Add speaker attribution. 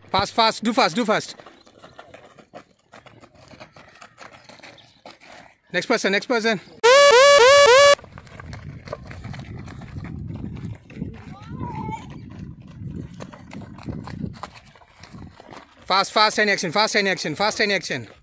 Speaker 1: Fast, fast, do fast, do fast. Next person, next person. Fast, fast, any action, fast, any action, fast, any action.